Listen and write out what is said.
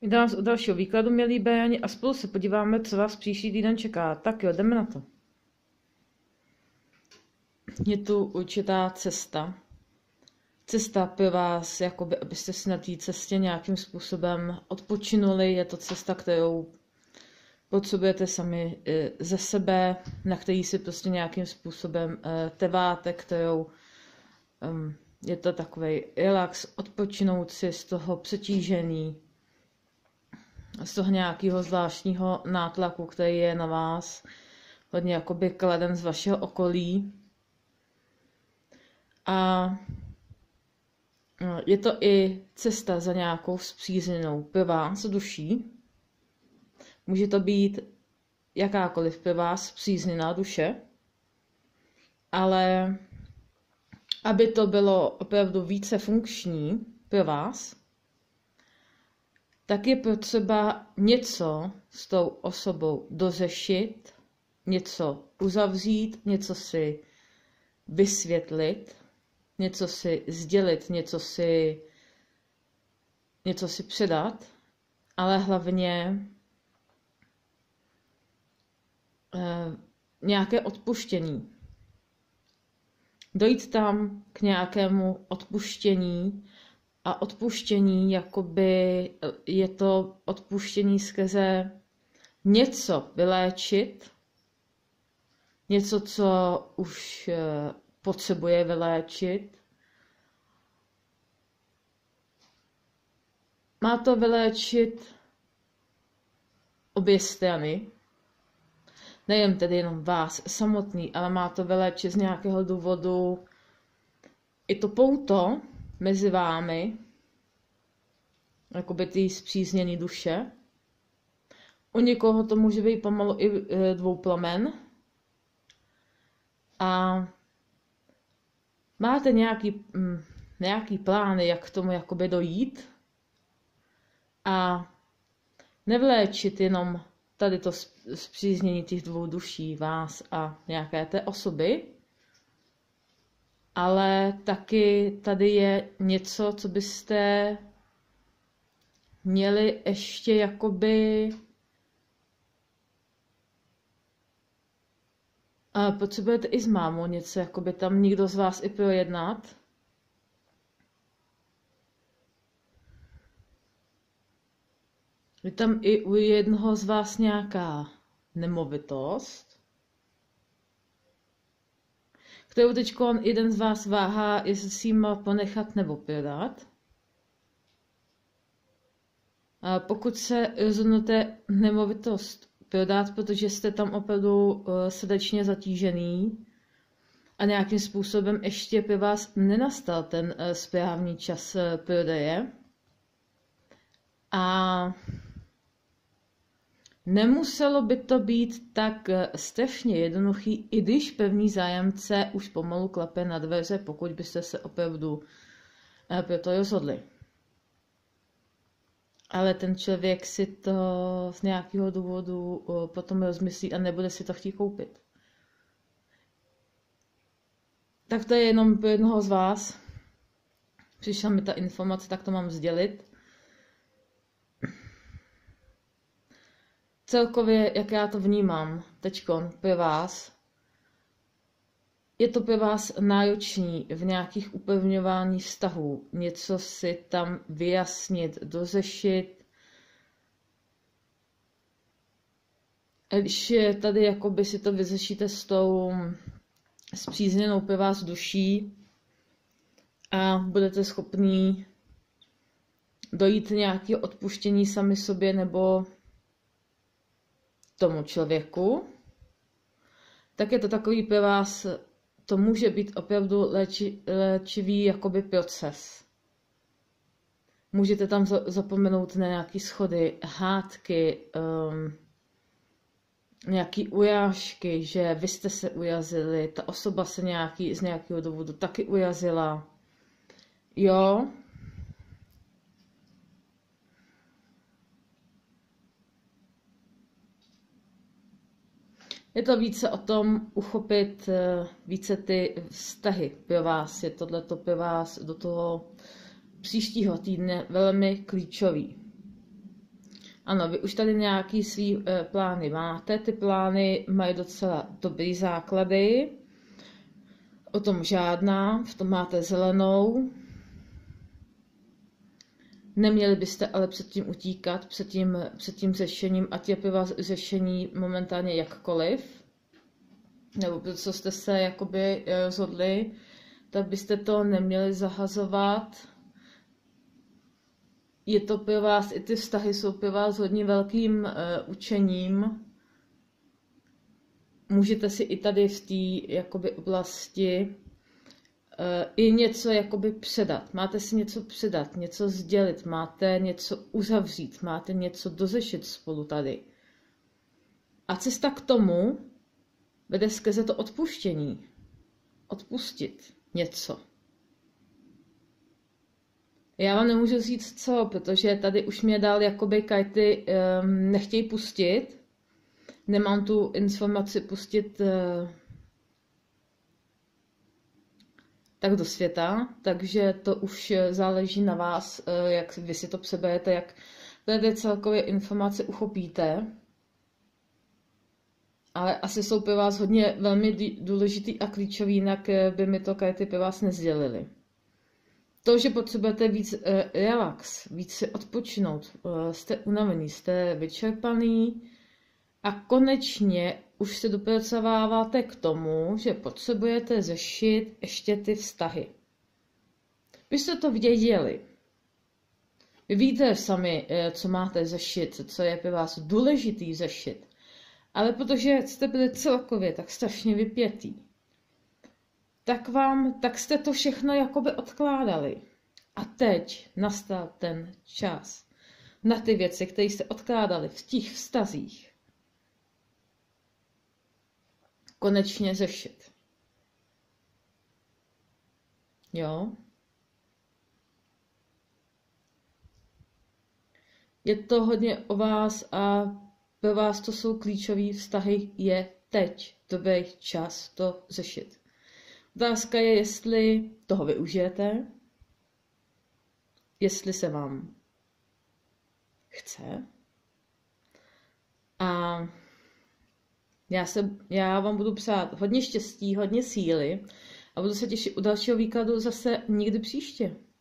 Vítám vás u dalšího výkladu, milí béni, a spolu se podíváme, co vás příští týden čeká. Tak jo, jdeme na to. Je tu určitá cesta. Cesta pro vás, jakoby, abyste si na té cestě nějakým způsobem odpočinuli. Je to cesta, kterou potřebujete sami ze sebe, na který si prostě nějakým způsobem trváte, kterou je to takový relax, odpočinout si z toho přetížení, z toho nějakého zvláštního nátlaku, který je na vás, hodně jakoby kladen z vašeho okolí. A je to i cesta za nějakou spřízněnou pro vás duší. Může to být jakákoliv pro vás spřízněná duše, ale aby to bylo opravdu více funkční pro vás, tak je potřeba něco s tou osobou dořešit, něco uzavřít, něco si vysvětlit, něco si sdělit, něco si předat, ale hlavně nějaké odpuštění. Dojít tam k nějakému odpuštění, a odpuštění, jakoby je to odpuštění skrze něco vyléčit, něco, co už potřebuje vyléčit. Má to vyléčit obě strany, nejen tedy jenom vás samotný, ale má to vyléčit z nějakého důvodu i to pouto mezi vámi, jakoby ty spřízněné duše. U někoho to může být pomalu i dvouplamen. A máte nějaký plány, jak k tomu jakoby dojít a nevléčit jenom tady to spříznění těch dvou duší, vás a nějaké té osoby, ale taky tady je něco, co byste měli ještě jakoby potřebujete i s mámou něco, jakoby tam někdo z vás i projednat. Je tam i u jednoho z vás nějaká nemovitost, kterou teď jeden z vás váhá, jestli si ji má ponechat nebo prodat. A pokud se rozhodnete nemovitost prodat, protože jste tam opravdu srdečně zatížený a nějakým způsobem ještě pro vás nenastal ten správný čas prodeje. A nemuselo by to být tak strašně jednoduchý, i když pevný zájemce už pomalu klape na dveře, pokud byste se opravdu pro to rozhodli. Ale ten člověk si to z nějakého důvodu potom rozmyslí a nebude si to chtít koupit. Tak to je jenom pro jednoho z vás. Přišla mi ta informace, tak to mám sdělit. Celkově, jak já to vnímám teďkon pro vás, je to pro vás náročný v nějakých upevňování vztahů, něco si tam vyjasnit, dořešit. Když tady jakoby si to vyřešíte s tou spřízněnou pro vás duší a budete schopní dojít nějakého odpuštění sami sobě nebo tomu člověku, tak je to takový pro vás, to může být opravdu léčivý jakoby proces. Můžete tam zapomenout na nějaké schody, hádky, nějaké urážky, že vy jste se urazili, ta osoba se z nějakého důvodu taky urazila. Jo. Je to více o tom uchopit více ty vztahy pro vás. Je tohleto pro vás do toho příštího týdne velmi klíčový. Ano, vy už tady nějaký svý plány máte, ty plány mají docela dobrý základy, o tom žádná, v tom máte zelenou. Neměli byste ale předtím utíkat, před tím řešením, ať je pro vás řešení momentálně jakkoliv, nebo co jste se jakoby rozhodli, tak byste to neměli zahazovat. Je to pro vás, i ty vztahy jsou pro vás hodně velkým učením. Můžete si i tady v té jakoby oblasti i něco jakoby předat. Máte si něco předat, něco sdělit, máte něco uzavřít, máte něco dořešit spolu tady. A cesta k tomu vede skrze to odpuštění. Odpustit něco. Já vám nemůžu říct co, protože tady už mě dál jakoby karty nechtějí pustit. Nemám tu informaci pustit tak do světa, takže to už záleží na vás, jak vy si to přeberete, jak tady celkově informace uchopíte. Ale asi jsou pro vás hodně velmi důležitý a klíčový, jinak by mi to karty pro vás nesdělily. To, že potřebujete víc relax, víc si odpočinout, jste unavený, jste vyčerpaný a konečně už se dopracováváte k tomu, že potřebujete řešit ještě ty vztahy. Vy jste to věděli. Vy víte sami, co máte řešit, co je pro vás důležitý řešit. Ale protože jste byli celkově tak strašně vypětý, tak jste to všechno jakoby odkládali. A teď nastal ten čas na ty věci, které jste odkládali v těch vztazích, konečně řešit. Jo? Je to hodně o vás a pro vás to jsou klíčové vztahy, je teď dobrý čas to řešit. Otázka je, jestli toho využijete, jestli se vám chce. A já vám budu přát hodně štěstí, hodně síly a budu se těšit u dalšího výkladu zase někdy příště.